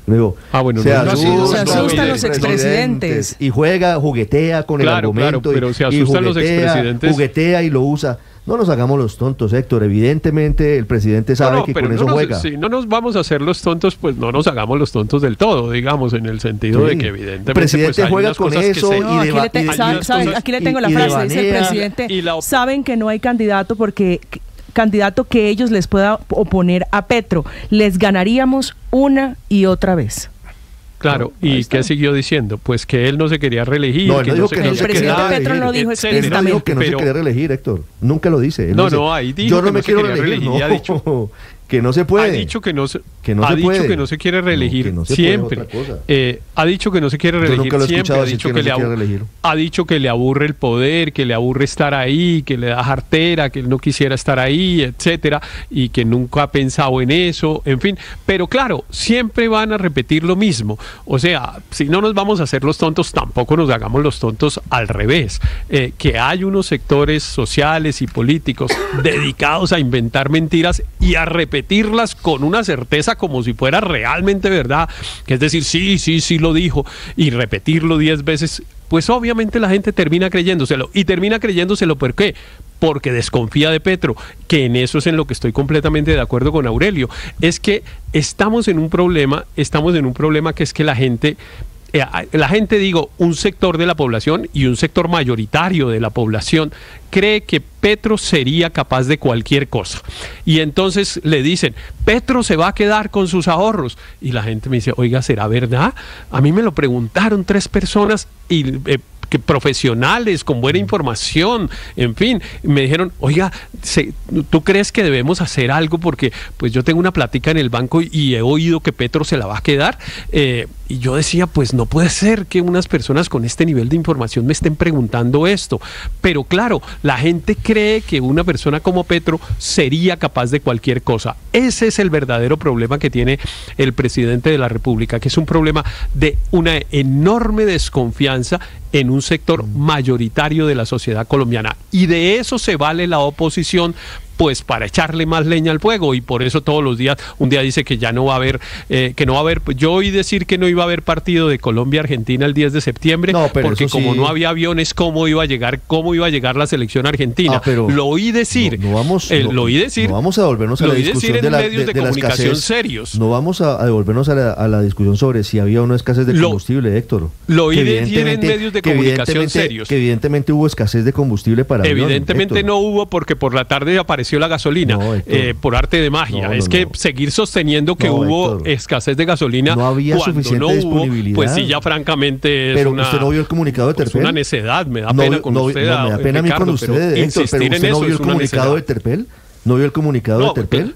Luego, ah, bueno, se, no, asusta, no, se asustan los expresidentes. Y juega, juguetea con claro, el argumento. Claro, pero y, se asustan y los expresidentes. Juguetea y lo usa. No nos hagamos los tontos, Héctor. Evidentemente el presidente sabe no, no, que pero con no eso nos, juega. Si no nos vamos a hacer los tontos, pues no nos hagamos los tontos del todo, digamos, en el sentido sí. de que evidentemente el presidente pues, hay juega unas con cosas eso que se... No, y aquí, deba- le te- y- sabe- y- sabe- y- aquí le y- tengo la y frase, dice el devanea. presidente, Y la op- saben que no hay candidato porque candidato que ellos les pueda oponer a Petro, les ganaríamos una y otra vez. Claro, No, ¿y qué siguió diciendo? Pues que él no se quería reelegir, No, él que no no dijo se que no el se presidente quería Petro reelegir. lo dijo etcétera. Él no dijo que no Pero- se quería reelegir, Héctor. Nunca lo dice. Él No, dice, no, ahí dijo yo que no no me se quiero quería reelegir. reelegir, No, ha dicho- que no se puede. Ha dicho que no se, Que no ha se dicho puede. que no se quiere reelegir No, que no se puede, siempre. otra cosa. Eh, ha dicho que no se quiere Yo reelegir nunca lo he siempre. escuchado Ha decir dicho que que, no se le quiere abu- reelegir. ha dicho que le aburre el poder, que le aburre estar ahí, que le da jartera, que él no quisiera estar ahí, etcétera, y que nunca ha pensado en eso, en fin. Pero claro, siempre van a repetir lo mismo. O sea, si no nos vamos a hacer los tontos, tampoco nos hagamos los tontos al revés. Eh, que hay unos sectores sociales y políticos dedicados a inventar mentiras y a repetirlas con una certeza como si fuera realmente verdad, que es decir, sí, sí, sí lo dijo, y repetirlo diez veces, pues obviamente la gente termina creyéndoselo, y termina creyéndoselo, ¿por qué? Porque desconfía de Petro, que en eso es en lo que estoy completamente de acuerdo con Aurelio, es que estamos en un problema, estamos en un problema que es que la gente... Eh, la gente, digo, un sector de la población y un sector mayoritario de la población cree que Petro sería capaz de cualquier cosa. Y entonces le dicen, Petro se va a quedar con sus ahorros. Y la gente me dice, oiga, ¿será verdad? A mí me lo preguntaron tres personas y... Eh, que profesionales con buena información, en fin, me dijeron, oiga, se, ¿tú crees que debemos hacer algo? Porque pues yo tengo una plática en el banco y, y he oído que Petro se la va a quedar, eh, y yo decía, pues no puede ser que unas personas con este nivel de información me estén preguntando esto, pero claro, la gente cree que una persona como Petro sería capaz de cualquier cosa. Ese es el verdadero problema que tiene el presidente de la República, que es un problema de una enorme desconfianza en un sector mayoritario de la sociedad colombiana, y de eso se vale la oposición, pues para echarle más leña al fuego, y por eso todos los días, un día dice que ya no va a haber, eh, que no va a haber, yo oí decir que no iba a haber partido de Colombia-Argentina el diez de septiembre, no, pero porque como sí. no había aviones, ¿cómo iba a llegar, cómo iba a llegar la selección argentina? Ah, pero lo oí decir, no, no vamos, eh, no, lo oí decir, no vamos a devolvernos a la discusión en de, la, medios de, de de la comunicación escasez, serios. no vamos a, a devolvernos a la, a la discusión sobre si había o no escasez de combustible, lo, Héctor. Lo oí decir en medios de comunicación serios. Que evidentemente hubo escasez de combustible para Evidentemente aviones, no hubo, porque por la tarde apareció la gasolina, no, eh, por arte de magia. No, es no, que no. seguir sosteniendo que no, hubo Héctor, escasez de gasolina no había cuando suficiente no hubo, disponibilidad. pues sí, ya francamente es pero una, usted no vio el comunicado de pues Terpel. una necedad, me da no, pena con no, usted. No, me da pena a mí Ricardo, con usted, pero Héctor, insistir pero en usted eso no vio es el una comunicado necedad. de Terpel. ¿No vio el comunicado No, de Terpel?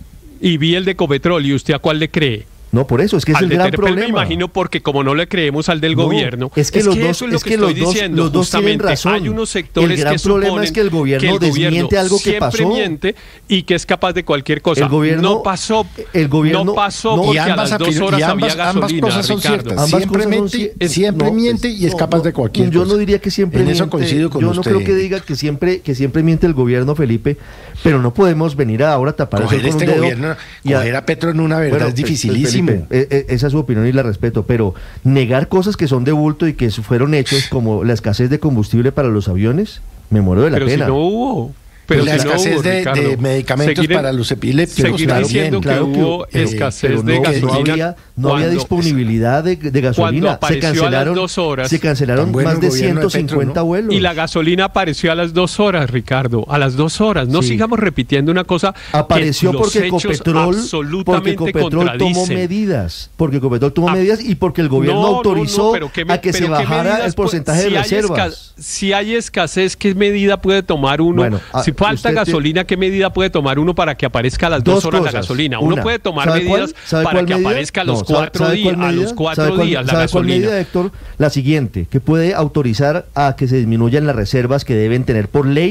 Y vi el de Copetrol, ¿y usted a cuál le cree? No, por eso, es que es al el de gran Terpel problema. me imagino, porque como no le creemos al del no, gobierno, es que, es los que dos, eso es lo es que, que estoy los dos, diciendo. los dos tienen Justamente razón. hay unos sectores el gran que problema es que el gobierno que el desmiente gobierno algo que siempre pasó. miente y que es capaz de cualquier cosa. El gobierno no pasó, el gobierno, no pasó no, porque y ambas, a las dos horas y ambas, había gasolina, ambas cosas son Ricardo. ciertas. Ambas Siempre, cosas son miente, ci- siempre no, miente y es no, capaz no, de cualquier yo cosa. no diría que siempre en miente. eso coincido con yo usted. no creo que diga que siempre, que siempre miente el gobierno, Felipe, pero no podemos venir ahora a tapar coger eso con este un dedo gobierno, y a, coger a Petro en una verdad bueno, es dificilísimo. Felipe, eh, eh, esa es su opinión y la respeto, pero negar cosas que son de bulto y que fueron hechos, como la escasez de combustible para los aviones, me muero de la pero pena. Si no hubo. Pero la si no escasez hubo, de, Ricardo, de medicamentos seguir, para los epilépticos. seguir claro, diciendo bien, que claro hubo eh, escasez pero de no, gasolina. No había, no había cuando, disponibilidad de, de gasolina. apareció Se cancelaron, a las dos horas, se cancelaron bueno más de gobierno de ciento cincuenta Petro, ¿no? vuelos. Y la gasolina apareció a las dos horas, Ricardo. A las dos horas. No Sí. sigamos repitiendo una cosa. Apareció que los porque hechos Copetrol, porque absolutamente Copetrol tomó contradicen. medidas. Porque Copetrol tomó Ah, medidas y porque el gobierno no, autorizó no, no, pero ¿qué me- a que pero se qué bajara medidas el porcentaje puede- de si hay reservas. esca- si hay escasez, ¿qué medida puede tomar uno? Bueno, ah, si falta usted gasolina, ¿qué medida puede tomar uno para que aparezca a las dos, Dos horas cosas. la gasolina? Uno Una, puede tomar ¿sabe cuál? medidas ¿Sabe para cuál que medida? aparezca a los No, ¿sabe- cuatro sabe días, cuál a medida? los ¿Sabe cuatro cuál- días la ¿sabe cuál gasolina. medida, Héctor? La siguiente, que puede autorizar a que se disminuyan las reservas que deben tener por ley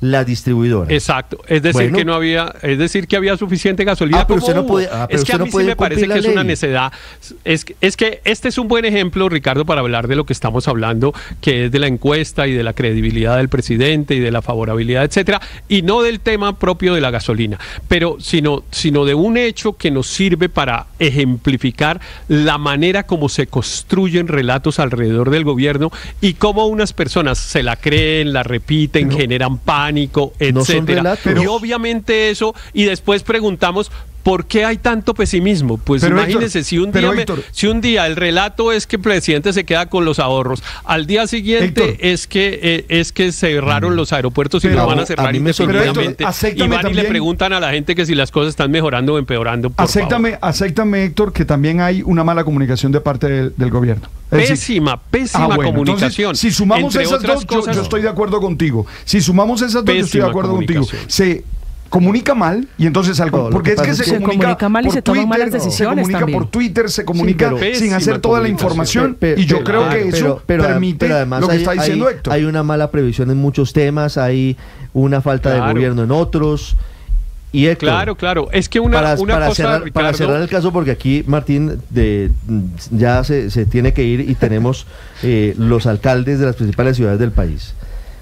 la distribuidora. Exacto, es decir bueno, que no había, es decir que había suficiente gasolina. Ah, pero como usted no puede, ah, pero es que usted a no mí puede sí me parece que es ley. una necedad. Es, es que este es un buen ejemplo, Ricardo, para hablar de lo que estamos hablando, que es de la encuesta y de la credibilidad del presidente y de la favorabilidad, etcétera, y no del tema propio de la gasolina, pero sino, sino de un hecho que nos sirve para ejemplificar la manera como se construyen relatos alrededor del gobierno y cómo unas personas se la creen, la repiten, pero generan pánico, etcétera. No pero... Y obviamente eso, y después preguntamos ¿por qué hay tanto pesimismo? Pues pero imagínese, Héctor, si, un día me, Héctor, si un día el relato es que el presidente se queda con los ahorros, al día siguiente Héctor, es que eh, es que cerraron los aeropuertos y los van a cerrar a indefinidamente, y van también, y le preguntan a la gente que si las cosas están mejorando o empeorando, por acéptame, favor. acéptame, Héctor, que también hay una mala comunicación de parte del, del gobierno. Es pésima, decir, pésima ah, bueno, comunicación. Entonces, si sumamos esas dos, cosas, yo, yo estoy de acuerdo contigo. Si sumamos esas dos, yo estoy de acuerdo contigo. Se comunica mal y entonces algo, no, porque es que se, se comunica, comunica mal y se toman malas decisiones se comunica también. por Twitter, se comunica sí, pero, sin hacer toda la información pero, pero, y yo pero, creo claro, que eso pero, pero, permite pero además lo que hay, está diciendo hay, Héctor. Hay una mala previsión en muchos temas, hay una falta claro. de gobierno en otros. Y Héctor, claro, claro, es que una, para, una para cosa, cerrar, Ricardo, para cerrar el caso, porque aquí Martín de, ya se, se tiene que ir y tenemos eh, los alcaldes de las principales ciudades del país.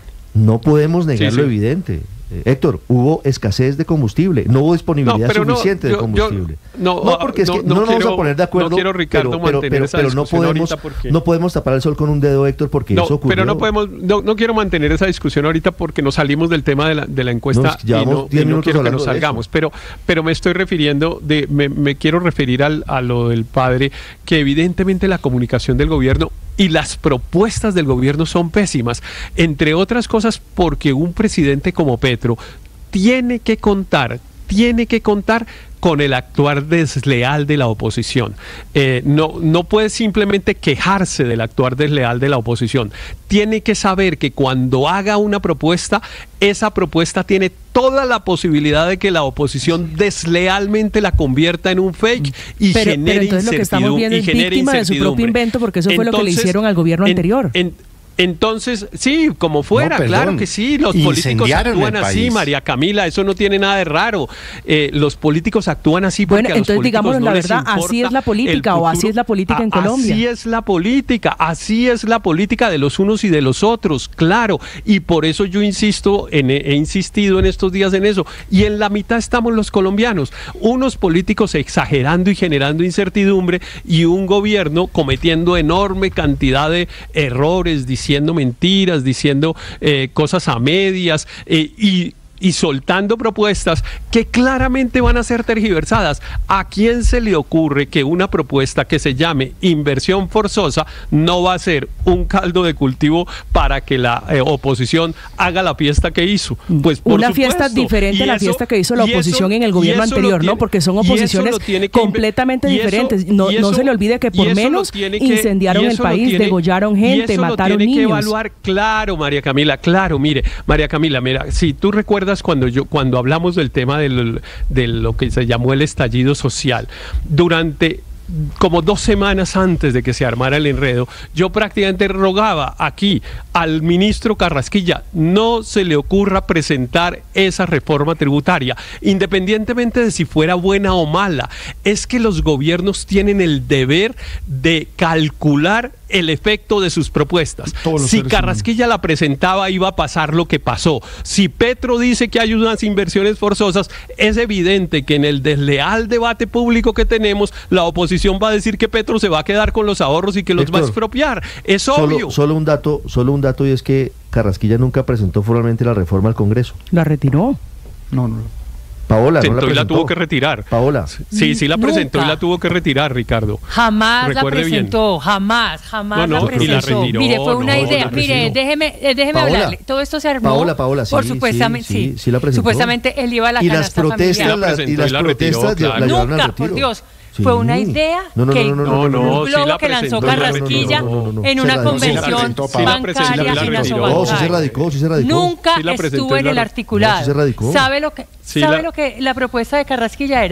No podemos negar sí, lo sí. evidente. Eh, Héctor, hubo escasez de combustible, no hubo disponibilidad no, suficiente no, yo, de combustible. Yo, no, no, porque es que no, no, no quiero, nos vamos a poner de acuerdo. No quiero, Ricardo, pero, pero, pero, esa pero no podemos, porque... no podemos tapar el sol con un dedo, Héctor, porque no, eso ocurrió. Pero no podemos, no, no quiero mantener esa discusión ahorita porque nos salimos del tema de la, de la encuesta y no, y no quiero que nos salgamos. Pero, pero me estoy refiriendo, de, me, me quiero referir al, a lo del padre, que evidentemente la comunicación del gobierno y las propuestas del gobierno son pésimas, entre otras cosas porque un presidente como Petro tiene que contar, tiene que contar con el actuar desleal de la oposición. Eh, no, no puede simplemente quejarse del actuar desleal de la oposición. Tiene que saber que cuando haga una propuesta, esa propuesta tiene toda la posibilidad de que la oposición deslealmente la convierta en un fake y pero, genere pero entonces lo que estamos viendo es víctima de su propio invento, porque eso fue entonces, lo que le hicieron al gobierno en, anterior. En, Entonces, sí, como fuera, no, perdón, claro que sí, los políticos actúan así, María Camila, eso no tiene nada de raro. Eh, los políticos actúan así porque bueno, a los entonces políticos digamos no la les verdad, así es la política o así es la política en Colombia. Así es la política, así es la política de los unos y de los otros, claro, y por eso yo insisto, en, he insistido en estos días en eso, y en la mitad estamos los colombianos, unos políticos exagerando y generando incertidumbre y un gobierno cometiendo enorme cantidad de errores, diciendo mentiras, diciendo eh, cosas a medias eh, y y soltando propuestas que claramente van a ser tergiversadas. ¿A quién se le ocurre que una propuesta que se llame inversión forzosa no va a ser un caldo de cultivo para que la eh, oposición haga la fiesta que hizo? Pues por una supuesto. fiesta diferente a la fiesta que hizo la oposición eso, en el gobierno anterior, tiene, ¿no? Porque son oposiciones completamente eso, diferentes. No, eso, no se le olvide que por menos que, incendiaron el país, tiene, degollaron gente, mataron niños. Tiene que evaluar, claro, María Camila, claro, mire, María Camila, mira, si tú recuerdas cuando yo cuando hablamos del tema de de lo que se llamó el estallido social, durante como dos semanas antes de que se armara el enredo, yo prácticamente rogaba aquí al ministro Carrasquilla, no se le ocurra presentar esa reforma tributaria, independientemente de si fuera buena o mala. Es que los gobiernos tienen el deber de calcular el efecto de sus propuestas. Si Carrasquilla la presentaba, iba a pasar lo que pasó. Si Petro dice que hay unas inversiones forzosas, es evidente que en el desleal debate público que tenemos, la oposición va a decir que Petro se va a quedar con los ahorros y que los Héctor, va a expropiar. Es solo, obvio. Solo un dato, solo un dato y es que Carrasquilla nunca presentó formalmente la reforma al Congreso. ¿La retiró? No, no. Paola, no la, la, la tuvo que retirar. Paola. Sí, sí la Nunca. presentó y la tuvo que retirar, Ricardo. Jamás Recuerde la presentó, bien. jamás, jamás no, no, la presentó. Y la retiró, Mire, fue una no, idea. Mire, déjeme, eh, déjeme Paola, hablarle. Todo esto se armó. Paola, Paola, sí, por supuestamente, sí, sí, sí, sí la presentó. Supuestamente él iba a la y canasta las protestas, familiar. la, y las la protestas retiró, la claro. Nunca, por Dios. Sí. Fue una idea no, no, que no, no, no, no, no, un no, globo sí la que lanzó presentó, Carrasquilla no, no, no, no, no, en se una la- convención sí la presentó, bancaria sí la financiera. retiró. No, sí se radicó, sí se radicó. Nunca Sí la presentó estuvo y en la el re- articulado. No, sí se radicó. ¿Sabe lo que Sí sabe la- lo que la propuesta de Carrasquilla era?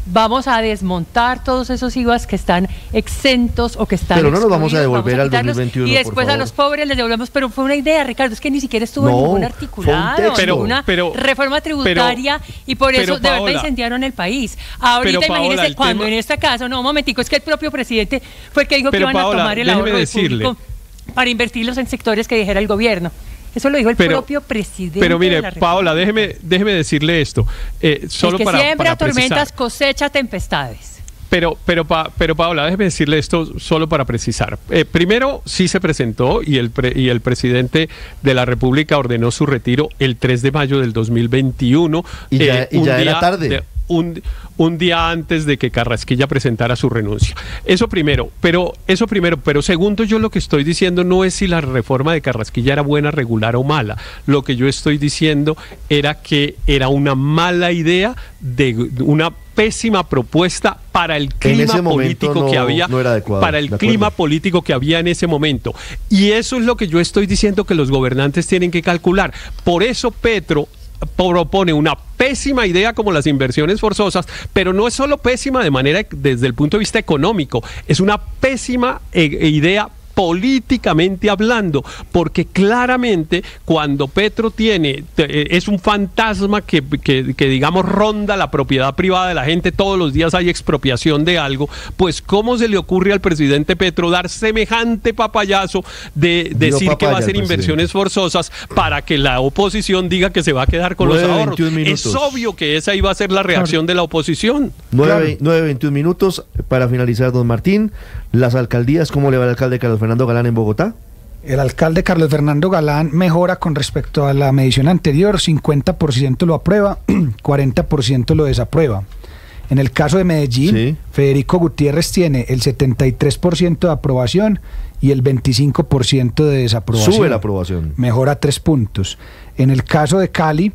vamos a desmontar todos esos I V As que están exentos o que están Pero no nos vamos a devolver vamos a al dos mil veintiuno, y después a los pobres les devolvemos, pero fue una idea, Ricardo, es que ni siquiera estuvo no, en ningún articulado, pero, ninguna pero, reforma tributaria pero, y por eso pero, de verdad Paola, incendiaron el país. Ahorita pero, Paola, imagínense cuando tema, en este caso, no, un momentico, es que el propio presidente fue el que dijo pero, que iban Paola, a tomar el ahorro decirle, público para invertirlos en sectores que dijera el gobierno. Eso lo dijo el pero, propio presidente. Pero mire, de la Paola, déjeme, déjeme decirle esto. Eh, solo el que para, siembra para tormentas precisar. cosecha tempestades. Pero, pero, pa, pero Paola, déjeme decirle esto solo para precisar. Eh, primero, sí se presentó y el, pre, y el presidente de la República ordenó su retiro el tres de mayo del dos mil veintiuno. Y ya, eh, y ya era tarde. De, un, un día antes de que Carrasquilla presentara su renuncia. Eso primero, pero eso primero, pero segundo, yo lo que estoy diciendo no es si la reforma de Carrasquilla era buena, regular o mala. Lo que yo estoy diciendo era que era una mala idea, de una pésima propuesta para el clima político no, que había, no era adecuado, para el clima político que había en ese momento. Y eso es lo que yo estoy diciendo que los gobernantes tienen que calcular. Por eso Petro propone una pésima idea como las inversiones forzosas, pero no es solo pésima de manera desde el punto de vista económico, es una pésima eh, idea políticamente hablando, porque claramente cuando Petro tiene, es un fantasma que, que, que digamos ronda la propiedad privada de la gente, todos los días hay expropiación de algo, pues ¿cómo se le ocurre al presidente Petro dar semejante papayazo de Dio decir que va a hacer inversiones forzosas para que la oposición diga que se va a quedar con los ahorros? Es obvio que esa iba a ser la reacción de la oposición. nueve veintiún minutos para finalizar, don Martín. Las alcaldías, ¿cómo le va al alcalde Carlos Fernando Galán en Bogotá? El alcalde Carlos Fernando Galán mejora con respecto a la medición anterior, cincuenta por ciento lo aprueba, cuarenta por ciento lo desaprueba. En el caso de Medellín, sí. Federico Gutiérrez tiene el setenta y tres por ciento de aprobación y el veinticinco por ciento de desaprobación. Sube la aprobación. Mejora tres puntos. En el caso de Cali,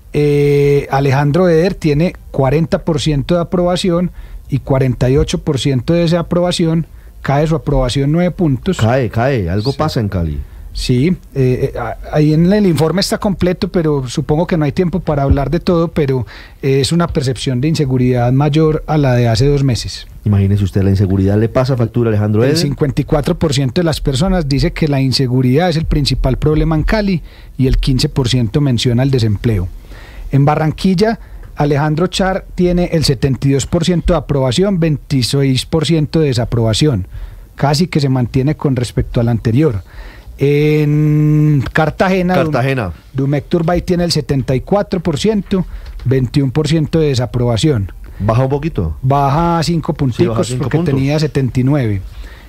eh, Alejandro Eder tiene cuarenta por ciento de aprobación y cuarenta y ocho por ciento de desaprobación. Cae su aprobación nueve puntos. Cae, cae, algo sí. pasa en Cali. Sí, eh, ahí en el informe está completo, pero supongo que no hay tiempo para hablar de todo, pero eh, es una percepción de inseguridad mayor a la de hace dos meses. Imagínese usted, la inseguridad le pasa factura a Alejandro Eder. El cincuenta y cuatro por ciento de las personas dice que la inseguridad es el principal problema en Cali y el quince por ciento menciona el desempleo. En Barranquilla, Alejandro Char tiene el setenta y dos por ciento de aprobación, veintiséis por ciento de desaprobación, casi que se mantiene con respecto al anterior. En Cartagena, Cartagena. Dumek Turbay tiene el setenta y cuatro por ciento, veintiuno por ciento de desaprobación. ¿Baja un poquito? Baja cinco punticos, sí, baja cinco porque puntos. Tenía setenta y nueve.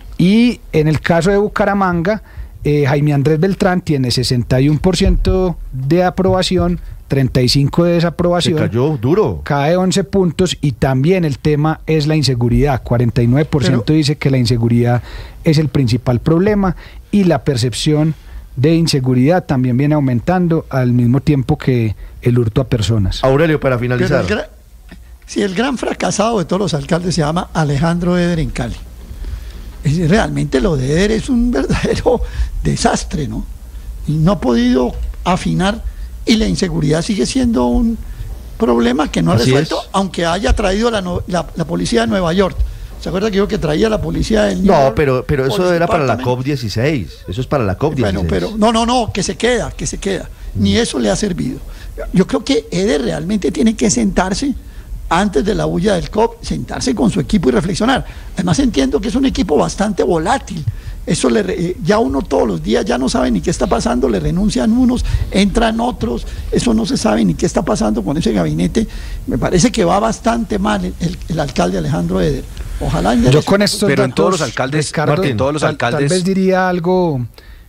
Y en el caso de Bucaramanga, eh, Jaime Andrés Beltrán tiene sesenta y uno por ciento de aprobación, treinta y cinco de desaprobación. Se cayó duro. Cae once puntos y también el tema es la inseguridad. cuarenta y nueve por ciento Pero, dice que la inseguridad es el principal problema y la percepción de inseguridad también viene aumentando al mismo tiempo que el hurto a personas. Aurelio, para finalizar. Si sí, el gran fracasado de todos los alcaldes se llama Alejandro Eder en Cali. Es, realmente lo de Eder es un verdadero desastre, ¿no? Y no ha podido afinar. Y la inseguridad sigue siendo un problema que no ha resuelto, es. aunque haya traído la, la, la policía de Nueva York. ¿Se acuerda que dijo que traía la policía del No, York, pero, pero eso era para la COP dieciséis. Eso es para la COP dieciséis. Bueno, pero no, no, no, que se queda, que se queda. Mm. Ni eso le ha servido. Yo creo que Eder realmente tiene que sentarse antes de la bulla del COP, sentarse con su equipo y reflexionar. Además entiendo que es un equipo bastante volátil. Eso le, ya uno todos los días ya no sabe ni qué está pasando, le renuncian unos, entran otros, eso no se sabe ni qué está pasando con ese gabinete. Me parece que va bastante mal el, el, el alcalde Alejandro Eder. Ojalá. Yo con esto, pero en todos los alcaldes, Ricardo, Martín, todos los tal, alcaldes. Tal vez diría algo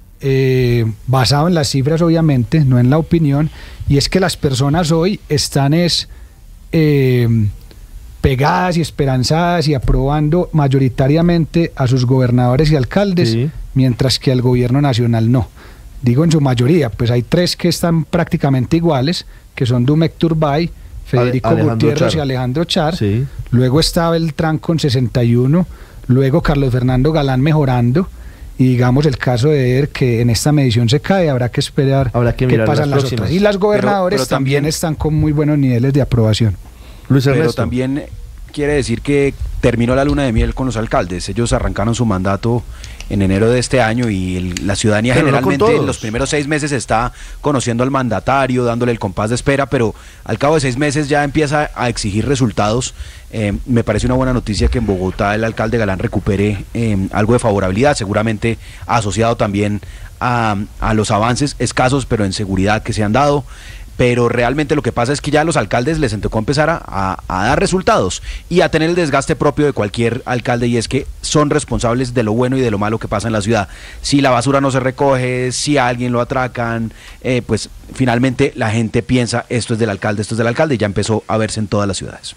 eh, basado en las cifras, obviamente, no en la opinión, y es que las personas hoy están es eh, pegadas y esperanzadas y aprobando mayoritariamente a sus gobernadores y alcaldes, sí. mientras que al gobierno nacional no. Digo en su mayoría, pues hay tres que están prácticamente iguales, que son Dumek Turbay, Federico Alejandro Gutiérrez Char. y Alejandro Char. Sí. Luego está Beltrán con sesenta y uno, luego Carlos Fernando Galán mejorando, y digamos el caso de Eder, que en esta medición se cae, habrá que esperar habrá que qué pasan las, las otras. Y las gobernadores pero, pero también, también están con muy buenos niveles de aprobación. Luis Ernesto. Pero también quiere decir que terminó la luna de miel con los alcaldes. Ellos arrancaron su mandato en enero de este año y el, la ciudadanía pero generalmente no en los primeros seis meses está conociendo al mandatario, dándole el compás de espera, pero al cabo de seis meses ya empieza a exigir resultados. Eh, me parece una buena noticia que en Bogotá el alcalde Galán recupere eh, algo de favorabilidad, seguramente asociado también a, a los avances escasos, pero en seguridad que se han dado. Pero realmente lo que pasa es que ya a los alcaldes les tocó empezar a, a, a dar resultados y a tener el desgaste propio de cualquier alcalde, y es que son responsables de lo bueno y de lo malo que pasa en la ciudad. Si la basura no se recoge, si a alguien lo atracan, eh, pues finalmente la gente piensa esto es del alcalde, esto es del alcalde, y ya empezó a verse en todas las ciudades.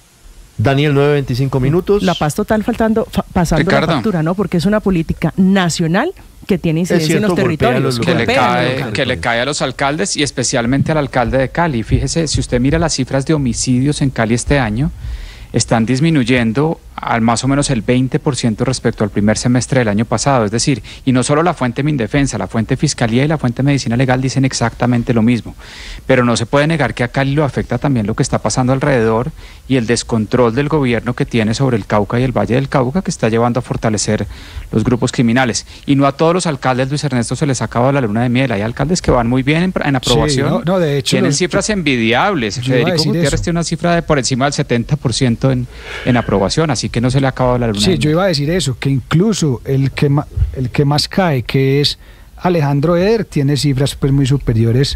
Daniel, nueve veinticinco minutos. La paz total faltando, fa, pasando Ricardo. la factura, ¿no? Porque es una política nacional que tiene incidencia en los territorios. Que le, cae, que le cae a los alcaldes y especialmente al alcalde de Cali. Fíjese, si usted mira las cifras de homicidios en Cali este año, están disminuyendo al más o menos el veinte por ciento respecto al primer semestre del año pasado. Es decir, y no solo la fuente Mindefensa, la fuente Fiscalía y la fuente Medicina Legal dicen exactamente lo mismo. Pero no se puede negar que a Cali lo afecta también lo que está pasando alrededor y el descontrol del gobierno que tiene sobre el Cauca y el Valle del Cauca, que está llevando a fortalecer los grupos criminales. Y no a todos los alcaldes, Luis Ernesto, se les acaba la luna de miel. Hay alcaldes que van muy bien en, en aprobación. Sí, no, no, de hecho, tienen los, cifras yo, envidiables. Yo Federico Gutiérrez eso. tiene una cifra de por encima del setenta por ciento en, en aprobación, así que no se le ha acabado la luna. Sí, yo iba a decir eso, que incluso el que, ma, el que más cae, que es Alejandro Eder, tiene cifras pues muy superiores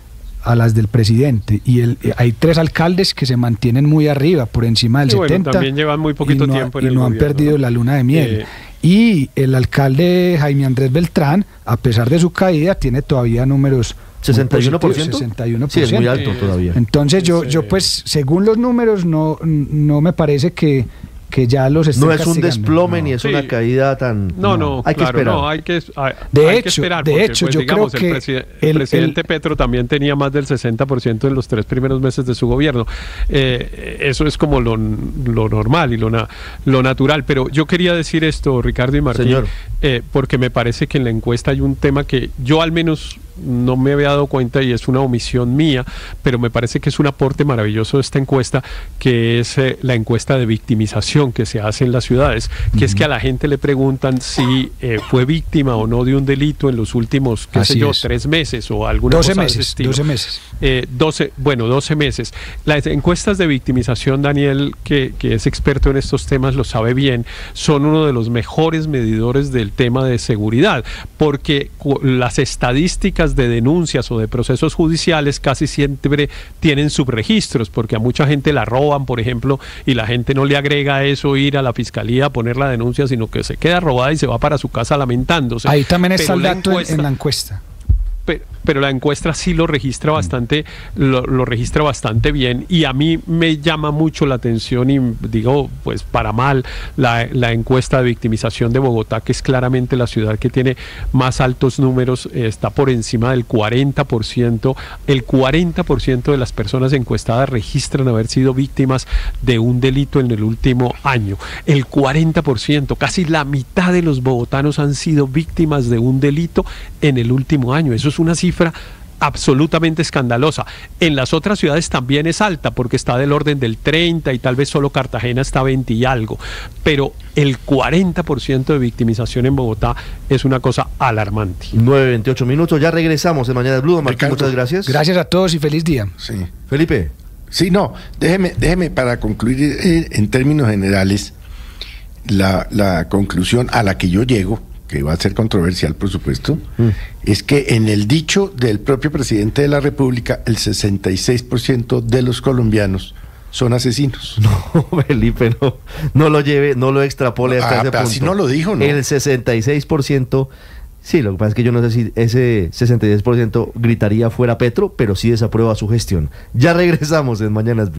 a las del presidente, y el, hay tres alcaldes que se mantienen muy arriba, por encima del sí, bueno, setenta, también llevan muy poquito y no, tiempo en y el no gobierno, han perdido ¿no? la luna de miel. Eh, y el alcalde Jaime Andrés Beltrán, a pesar de su caída, tiene todavía números sesenta y uno por ciento. sesenta y uno por ciento. Sí, es muy alto todavía. Entonces yo, yo pues, según los números, no, no me parece que que ya los estén no es un desplome no. ni es sí. una caída tan no no hay claro, que esperar no hay que hay, de hay hecho que esperar de porque, hecho pues, yo digamos, creo el, que preside el, el presidente el, Petro también tenía más del sesenta por ciento en los tres primeros meses de su gobierno. Eh, eso es como lo, lo normal y lo, na, lo natural, pero yo quería decir esto, Ricardo y Martín, eh, porque me parece que en la encuesta hay un tema que yo al menos no me había dado cuenta y es una omisión mía, pero me parece que es un aporte maravilloso de esta encuesta, que es eh, la encuesta de victimización que se hace en las ciudades, que uh-huh. es que a la gente le preguntan si eh, fue víctima o no de un delito en los últimos, qué Así sé yo, es. tres meses o alguna doce cosa meses, de ese estilo. doce meses. Eh, doce, bueno, doce meses. Las encuestas de victimización, Daniel, que, que es experto en estos temas, lo sabe bien, son uno de los mejores medidores del tema de seguridad, porque las estadísticas de denuncias o de procesos judiciales casi siempre tienen subregistros, porque a mucha gente la roban, por ejemplo, y la gente no le agrega a eso ir a la fiscalía a poner la denuncia, sino que se queda robada y se va para su casa lamentándose. Ahí también está Pero el dato encuesta, en la encuesta. Pero, pero la encuesta sí lo registra bastante, lo, lo registra bastante bien, y a mí me llama mucho la atención, y digo, pues para mal, la, la encuesta de victimización de Bogotá, que es claramente la ciudad que tiene más altos números, eh, está por encima del cuarenta por ciento. El cuarenta por ciento de las personas encuestadas registran haber sido víctimas de un delito en el último año. El cuarenta por ciento, casi la mitad de los bogotanos han sido víctimas de un delito en el último año. Eso es una cifra absolutamente escandalosa. En las otras ciudades también es alta, porque está del orden del treinta y tal vez solo Cartagena está veinte y algo, pero el cuarenta por ciento de victimización en Bogotá es una cosa alarmante. nueve veintiocho minutos, ya regresamos en Mañana Blue. Martín, muchas gracias. Gracias a todos y feliz día. Sí. Felipe. Sí, no, déjeme, déjeme para concluir eh, en términos generales la, la conclusión a la que yo llego, que va a ser controversial, por supuesto, mm. es que en el dicho del propio presidente de la República, el sesenta y seis por ciento de los colombianos son asesinos. No, Felipe, no, no lo lleve, no lo extrapole hasta ah, ese punto. Así no lo dijo, ¿no? El sesenta y seis por ciento, sí, lo que pasa es que yo no sé si ese sesenta y seis por ciento gritaría fuera Petro, pero sí desaprueba su gestión. Ya regresamos en Mañanas Blue.